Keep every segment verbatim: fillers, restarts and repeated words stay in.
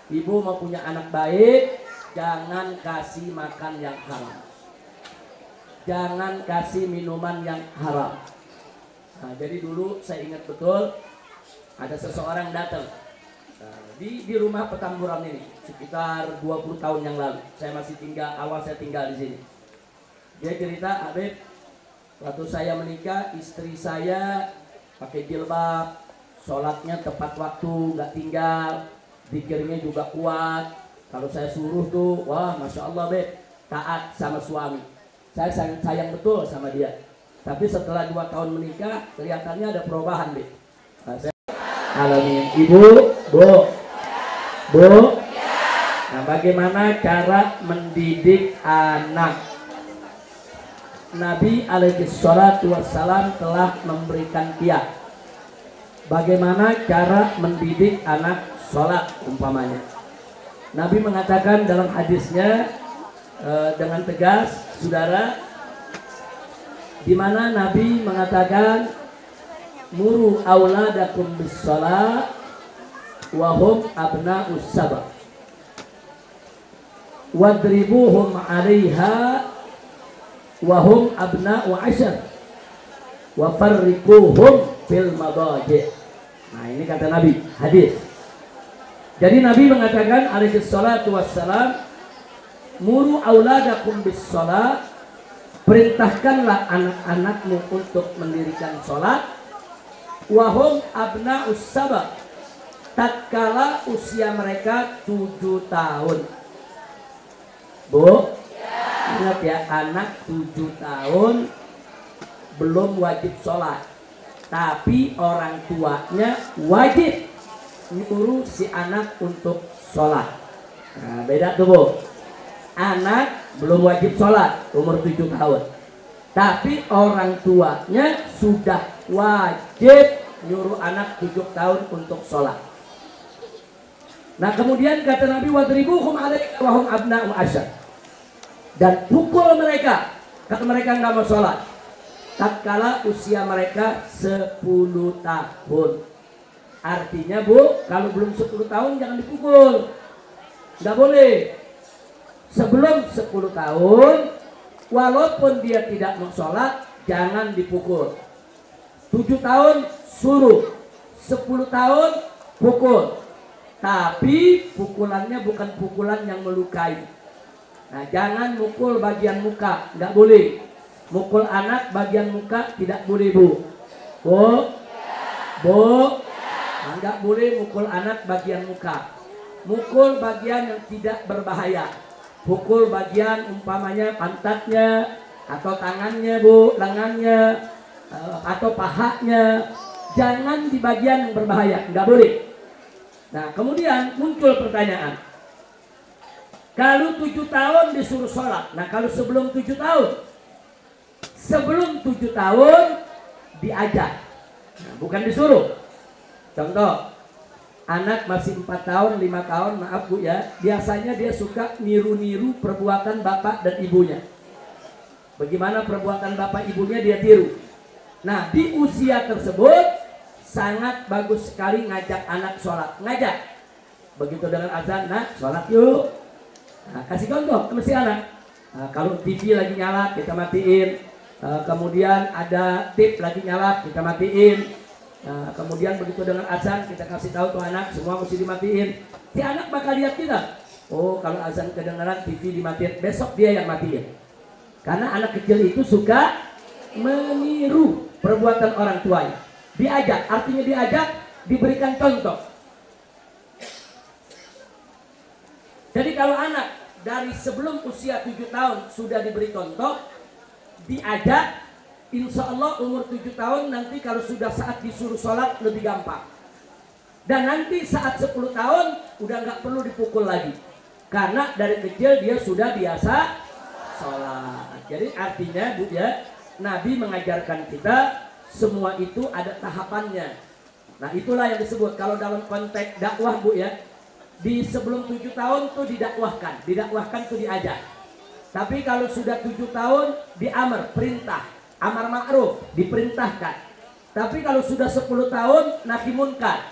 Ibu mau punya anak baik, jangan kasih makan yang haram, jangan kasih minuman yang haram. Nah, jadi dulu saya ingat betul ada seseorang datang nah, di di rumah Petamburan ini sekitar dua puluh tahun yang lalu. Saya masih tinggal, awal saya tinggal di sini. Dia cerita, Habib, waktu saya menikah istri saya pakai jilbab, sholatnya tepat waktu, nggak tinggal, zikirnya juga kuat. Kalau saya suruh tuh, wah masya Allah Beb, taat sama suami. Saya sayang, sayang betul sama dia. Tapi setelah dua tahun menikah, kelihatannya ada perubahan Beb. Nah, saya alamin. Ibu, bu, bu. Nah, bagaimana cara mendidik anak? Nabi alaihi salatu wassalam telah memberikan kiat. Bagaimana cara mendidik anak sholat umpamanya. Nabi mengatakan dalam hadisnya eh, dengan tegas, saudara, di mana Nabi mengatakan muru auladakum bis shalah wa hum abna'us sab'a wadribuhum 'alaiha wa hum abna'u 'ashar wa farriquhum fil madaji'. Nah, ini kata Nabi, hadis. Jadi Nabi mengatakan alaihi salatu wassalam, muru auladakum bis shalah, perintahkanlah anak-anakmu untuk mendirikan sholat, wahum abna'us sab'a, tatkala usia mereka tujuh tahun. Bu, ingat ya, anak tujuh tahun belum wajib sholat, tapi orang tuanya wajib nyuruh si anak untuk sholat. Nah, beda tuh Bu. Anak belum wajib sholat umur tujuh tahun, tapi orang tuanya sudah wajib nyuruh anak tujuh tahun untuk sholat. Nah kemudian kata Nabi, wadribuhum 'alaiha wa hum abna'u 'ashar, dan pukul mereka kalau mereka nggak mau sholat tatkala usia mereka sepuluh tahun. Artinya Bu, kalau belum sepuluh tahun jangan dipukul, nggak boleh. Sebelum sepuluh tahun, walaupun dia tidak mau sholat, jangan dipukul. tujuh tahun suruh, sepuluh tahun pukul, tapi pukulannya bukan pukulan yang melukai. Nah, jangan mukul bagian muka, nggak boleh. Mukul anak bagian muka tidak boleh Bu. Bu, Bu, nah, nggak boleh mukul anak bagian muka. Mukul bagian yang tidak berbahaya. Pukul bagian umpamanya pantatnya atau tangannya Bu, lengannya atau pahanya. Jangan di bagian yang berbahaya, nggak boleh. Nah kemudian muncul pertanyaan, kalau tujuh tahun disuruh sholat, nah kalau sebelum tujuh tahun, sebelum tujuh tahun diajak, nah, bukan disuruh. Contoh, anak masih empat tahun, lima tahun, maaf Bu ya, biasanya dia suka niru-niru perbuatan bapak dan ibunya. Bagaimana perbuatan bapak ibunya dia tiru. Nah di usia tersebut sangat bagus sekali ngajak anak sholat, ngajak. Begitu dengan azan, nah sholat yuk. Nah, kasih contoh ke si anak. Nah, kalau T V lagi nyala kita matiin. Uh, kemudian ada tip lagi nyala kita matiin. Nah, kemudian begitu dengan azan kita kasih tahu tuh anak semua mesti dimatiin. Si anak bakal lihat kita. Oh kalau azan kedengaran T V dimatiin, besok dia yang matiin. Karena anak kecil itu suka meniru perbuatan orang tuanya. Diajak, artinya diajak, diberikan contoh. Jadi kalau anak dari sebelum usia tujuh tahun sudah diberi contoh, diajak, insya Allah umur tujuh tahun nanti kalau sudah saat disuruh sholat lebih gampang. Dan nanti saat sepuluh tahun udah nggak perlu dipukul lagi, karena dari kecil dia sudah biasa sholat. Jadi artinya Bu ya, Nabi mengajarkan kita semua itu ada tahapannya. Nah itulah yang disebut kalau dalam konteks dakwah Bu ya, di sebelum tujuh tahun tuh didakwahkan, didakwahkan tuh diajak. Tapi kalau sudah tujuh tahun diamar, perintah, amar ma'ruf, diperintahkan. Tapi kalau sudah sepuluh tahun nahi munkar,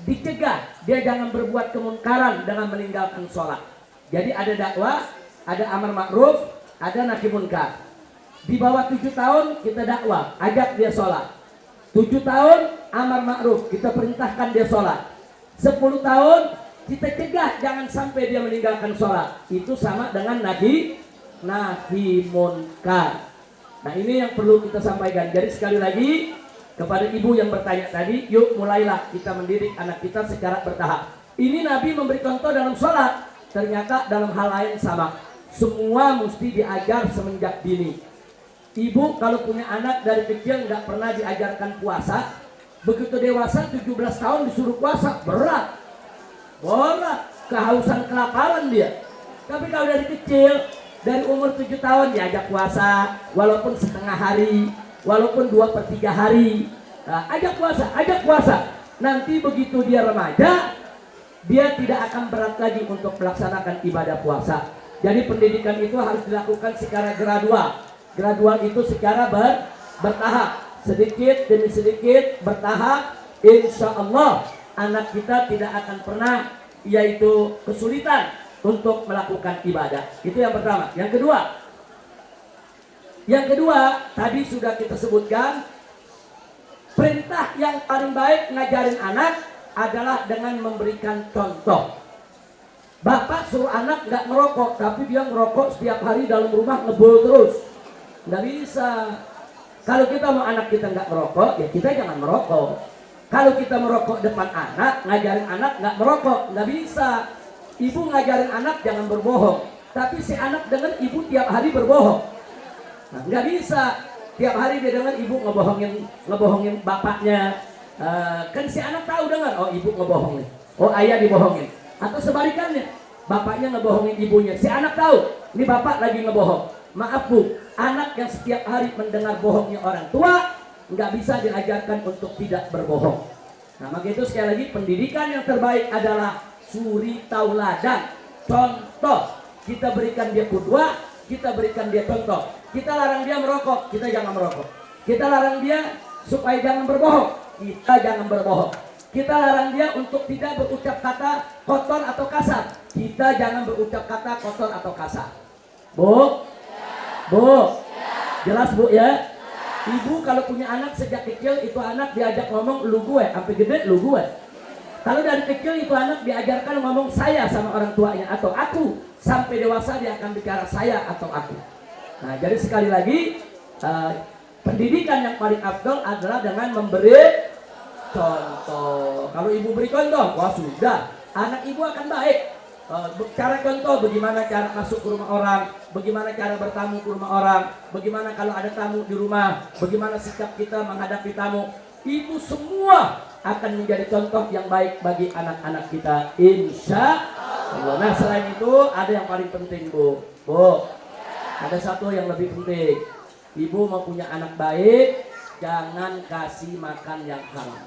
dicegah dia jangan berbuat kemungkaran dengan meninggalkan sholat. Jadi ada dakwah, ada amar ma'ruf, ada nahi munkar. Di bawah tujuh tahun kita dakwah, ajak dia sholat. Tujuh tahun amar ma'ruf, kita perintahkan dia sholat. Sepuluh tahun kita cegah jangan sampai dia meninggalkan sholat. Itu sama dengan nahi nahi munkar. Nah ini yang perlu kita sampaikan. Jadi sekali lagi kepada ibu yang bertanya tadi, yuk mulailah kita mendidik anak kita secara bertahap. Ini Nabi memberi contoh dalam sholat, ternyata dalam hal lain sama. Semua mesti diajar semenjak dini. Ibu kalau punya anak dari kecil nggak pernah diajarkan puasa, begitu dewasa tujuh belas tahun disuruh puasa, berat. Berat, kehausan kelaparan dia. Tapi kalau dari kecil, dari umur tujuh tahun diajak puasa, walaupun setengah hari, walaupun dua per tiga hari, nah, ajak puasa, ajak puasa. Nanti begitu dia remaja, dia tidak akan berat lagi untuk melaksanakan ibadah puasa. Jadi pendidikan itu harus dilakukan secara gradual. Gradual itu secara ber, bertahap, sedikit demi sedikit bertahap. Insya Allah anak kita tidak akan pernah yaitu kesulitan untuk melakukan ibadah. Itu yang pertama. Yang kedua, yang kedua tadi sudah kita sebutkan, perintah yang paling baik ngajarin anak adalah dengan memberikan contoh. Bapak suruh anak nggak ngerokok, tapi dia ngerokok setiap hari dalam rumah, ngebul terus. Nggak bisa. Kalau kita mau anak kita nggak merokok, ya kita jangan merokok. Kalau kita merokok depan anak, ngajarin anak nggak merokok, nggak bisa. Ibu ngajarin anak jangan berbohong, tapi si anak dengar ibu tiap hari berbohong. Nah, nggak bisa. Tiap hari dia dengar ibu ngebohongin, ngebohongin bapaknya. Uh, kan si anak tahu dengar, oh ibu ngebohong nih, oh ayah dibohongin. Atau sebalikannya, bapaknya ngebohongin ibunya. Si anak tahu, ini bapak lagi ngebohong. Maaf bu, anak yang setiap hari mendengar bohongnya orang tua, nggak bisa diajarkan untuk tidak berbohong. Nah maka itu sekali lagi pendidikan yang terbaik adalah suri tauladan, contoh. Kita berikan dia qudwah, kita berikan dia contoh. Kita larang dia merokok, kita jangan merokok. Kita larang dia supaya jangan berbohong, kita jangan berbohong. Kita larang dia untuk tidak berucap kata kotor atau kasar, kita jangan berucap kata kotor atau kasar. Bu, bu, jelas bu ya. Ibu kalau punya anak sejak kecil, itu anak diajak ngomong lu gue, sampai gede lu gue. Kalau dari kecil itu anak diajarkan ngomong saya sama orang tuanya atau aku, sampai dewasa dia akan bicara saya atau aku. Nah jadi sekali lagi uh, pendidikan yang paling afdal adalah dengan memberi contoh. Kalau ibu beri contoh, wah sudah, anak ibu akan baik. Uh, cara contoh bagaimana cara masuk ke rumah orang, bagaimana cara bertamu ke rumah orang, bagaimana kalau ada tamu di rumah, bagaimana sikap kita menghadapi tamu. Itu semua akan menjadi contoh yang baik bagi anak-anak kita, insya Allah. Nah selain itu ada yang paling penting bu, bu, ada satu yang lebih penting. Ibu mau punya anak baik, jangan kasih makan yang haram,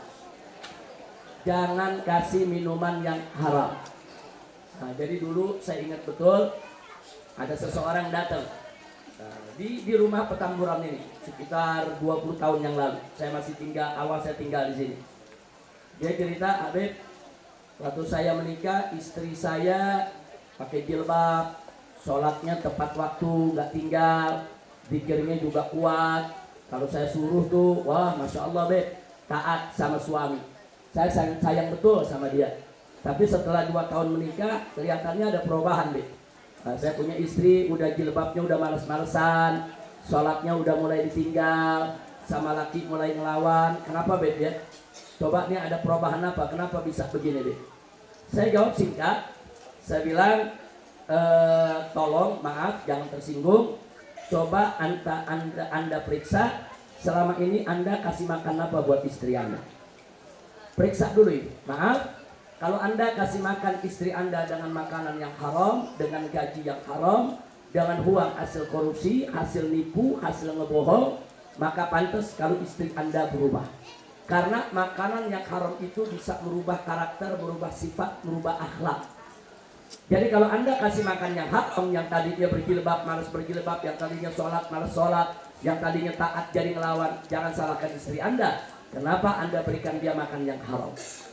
jangan kasih minuman yang haram. Nah jadi dulu saya ingat betul ada seseorang datang nah, di di rumah Petamburan ini sekitar dua puluh tahun yang lalu. Saya masih tinggal, awal saya tinggal di sini. Dia cerita, Habib, waktu saya menikah istri saya pakai jilbab, sholatnya tepat waktu, nggak tinggal, zikirnya juga kuat. Kalau saya suruh tuh, wah masya Allah Beb, taat sama suami. Saya sayang, sayang betul sama dia. Tapi setelah dua tahun menikah, kelihatannya ada perubahan, Beb. Nah, saya punya istri, udah jilbabnya udah males-malesan, sholatnya udah mulai ditinggal, sama laki mulai ngelawan. Kenapa, Beb ya? Coba nih ada perubahan apa? Kenapa bisa begini, Beb? Saya jawab singkat, saya bilang, e, tolong, maaf, jangan tersinggung. Coba anda, anda, anda periksa, selama ini Anda kasih makan apa buat istri Anda? Periksa dulu ini, maaf. Kalau Anda kasih makan istri Anda dengan makanan yang haram, dengan gaji yang haram, dengan uang hasil korupsi, hasil nipu, hasil ngebohong, maka pantas kalau istri Anda berubah. Karena makanan yang haram itu bisa merubah karakter, merubah sifat, merubah akhlak. Jadi kalau Anda kasih makan yang haram, yang tadinya berjilbab, malas berjilbab, yang tadinya sholat, malas sholat, yang tadinya taat jadi ngelawan, jangan salahkan istri Anda. Kenapa Anda berikan dia makan yang haram?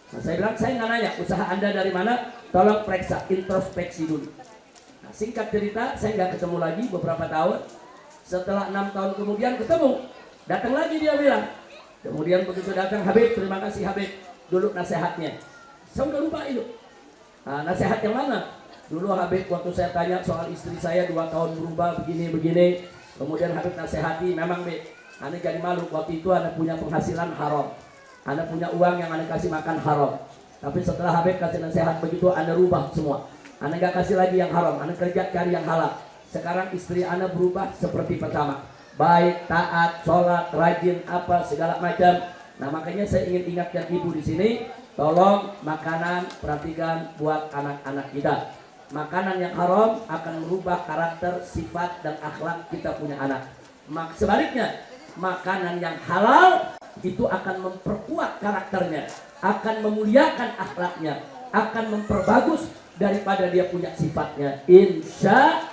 Nah, saya bilang, saya nggak nanya usaha Anda dari mana, tolong periksa, introspeksi dulu. Nah, singkat cerita, saya nggak ketemu lagi beberapa tahun. Setelah enam tahun kemudian ketemu, datang lagi dia bilang. Kemudian begitu datang, Habib, terima kasih Habib, dulu nasihatnya. Saya udah lupa itu. Nah, nasihat yang mana? Dulu Habib waktu saya tanya soal istri saya dua tahun berubah begini-begini. Kemudian Habib nasihati, memang Beb, Anda jadi malu, waktu itu Anda punya penghasilan haram, Anda punya uang yang Anda kasih makan haram. Tapi setelah Habib kasih nasihat begitu, Anda rubah semua. Anda gak kasih lagi yang haram, Anda kerja cari yang halal. Sekarang istri Anda berubah seperti pertama, baik, taat, sholat, rajin, apa segala macam. Nah makanya saya ingin ingatkan ibu di sini, tolong makanan perhatikan buat anak-anak kita. Makanan yang haram akan merubah karakter, sifat, dan akhlak kita punya anak. Mak sebaliknya, makanan yang halal itu akan memperkuat karakternya, akan memuliakan akhlaknya, akan memperbagus daripada dia punya sifatnya. Insya